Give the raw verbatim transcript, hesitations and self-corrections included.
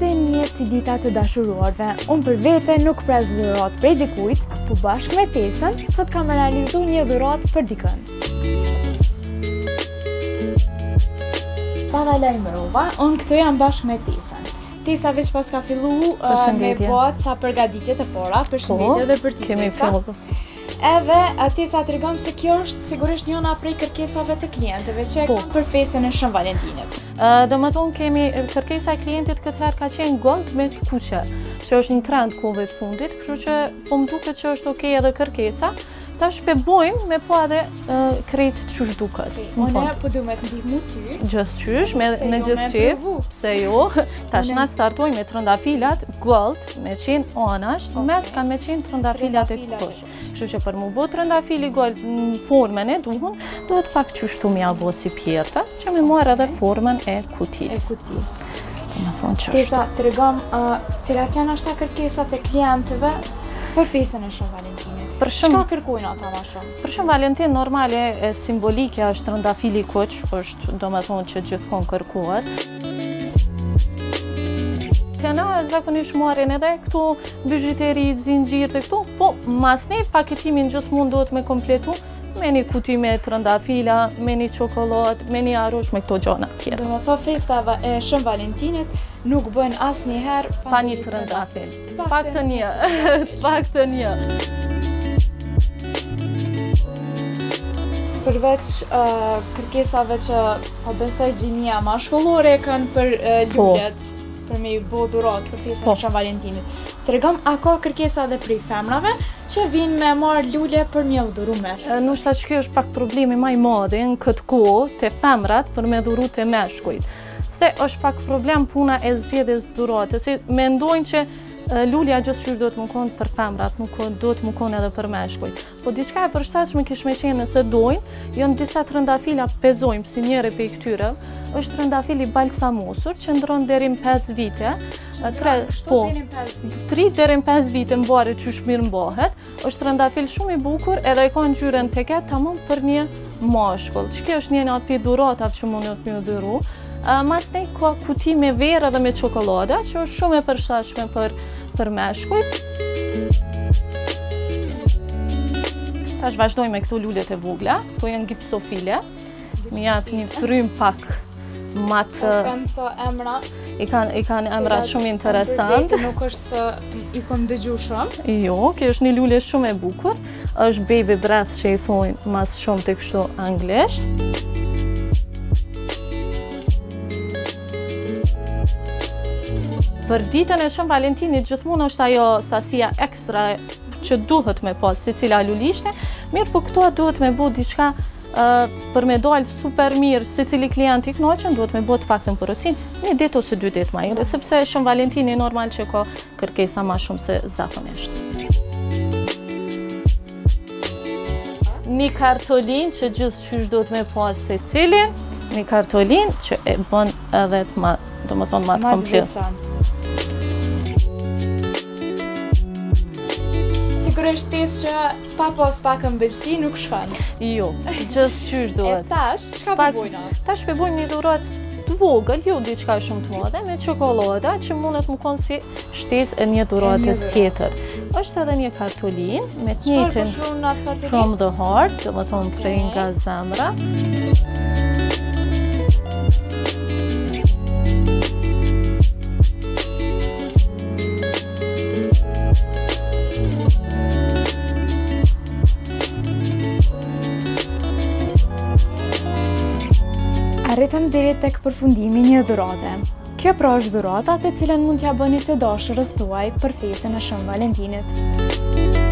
Dite e njihet si dita të dashuruarve. Unë për vete nuk pres dhuratë prej dikujt, po bashkë me Tesën, sot kam realizu një dhuratë për dikën. Para lajmërova, unë këtu jam bashkë me Tesën. Tesa veç pas ka fillu uh, me boat sa përgatitje të para, përshëndetje dhe për ti Tesa. Edhe Tesa tregom se kjo është sigurisht njëna prej kërkesave të klientëve që po. Për festën e Shën Valentinit. Uh, do më thonë kemi kërkesa e klientit këtë herë ka qenë gold me kuqe, që është një trend kohëve të fundit, kështu që po më duket që është okej edhe kërkesa. Ta shpebojmë me po edhe uh, krejt qysh duket. Une po du me të ndihmu ty. Gjës qysh, me, me gjës qef, pse jo. Tash na startojmë me trëndafilat gold, me qenë anasht, mes kanë me qenë trëndafilat e kush. Kështu që për mu bo trëndafili gold në formën e duhun, duhet pak qyshtu mi abo si pjertas, që me marrë edhe formën e kutis. E kutis. Me thonë qështu. Tesa, të regam, uh, cilat janë ashta kërkesat e klientëve për festën e Shën Valentinit. Çka kërkojnë ata më shumë? Për Shën Valentin normale e simbolike është trëndafili kuq, është do me thonë që gjithkohë kërkohet. Tena zakonisht marrin edhe këtu bizhuteri, zinxhir të këtu, po masni paketimin gjithmonë duhet me kompletu me një kuti me trëndafila, me një çokoladë, me një arush, me këto gjona tjera. Do me thonë festava e Shën Valentinit nuk bëjnë asnjëherë pa një trëndafil. Pak të një, pak të një. Përveç uh, kërkesave që po besoj gjinia mashkullore kanë për uh, lullet, po. Për me i bo dhurat për festën e Shën Valentinit. Tregom, a ka kërkesa dhe prej femrave që vinë me marrë lule për me u dhuru meshkujt? Ndoshta që kjo është pak problemi më i madh në këtë kohë te femrat për me dhuru te meshkujt. Se është pak problem puna e zgjedhjes dhuratës. Si mendojnë që lulja gjithçysh duhet më konë për femrat, nuk duhet më konë edhe për meshkujt. Po diçka e përshtatshme kish me qenë nëse dojnë, janë disa trëndafila pezojmë si njëri prej këtyre, është trëndafili balsamosur që ndron deri në pesë vite. tre po tri deri në pesë vite mbaret qysh mirë mbahet. Është trëndafil shumë i bukur edhe e ka ngjyrën teket tamam për një mashkull. Ç'kjo është një nga ato dhuratave që mundet më dhuru. Uh, mas ne ka kuti me verë dhe me çokolada, që është shumë e përshtatshme për, për meshkujt. Tash vazhdojmë me këto lulet e vogla, këto janë gipsofile. Mi jap një frym pak matë... Pas kanë sa emra. I kanë, i kanë emra shumë interesant. Nuk është se i kom dëgju shumë. Jo, kjo është një lule shumë e bukur. Është baby breath që i thojnë mas shumë të kështu anglisht. Për ditën e Shën Valentinit gjithmonë është ajo sasia ekstra që duhet me pas si cila lulishte, mirë po këto duhet me bo diçka uh, për me dalë super mirë si cili klient i kënaqen, duhet me bo të paktën porosin një ditë ose dy ditë më herë, sepse Shën Valentini normal që ka kërkesa më shumë se zakonisht. Një kartolin që gjithçysh duhet me pas se cilin, një kartolin që e bën edhe të ma, do më thonë ma të komplet. Sigurisht Tesë që pa pas pak ëmbëlsi nuk shkon. Jo, gjithçysh duhet. E tash, çka po bojnë? Tash po bojnë një dhuratë të vogël, jo diçka shumë të madhe, me çokolada që mundet më konë si shtesë e një dhuratës tjetër. Është edhe një kartolin me të njëjtin from the heart, do më thonë prej nga zemra. Arritëm deri tek përfundimi një dhurate. Kjo pra është dhurata të cilën mund t'ja bëni të dashurës tuaj për festën e Shën Valentinit.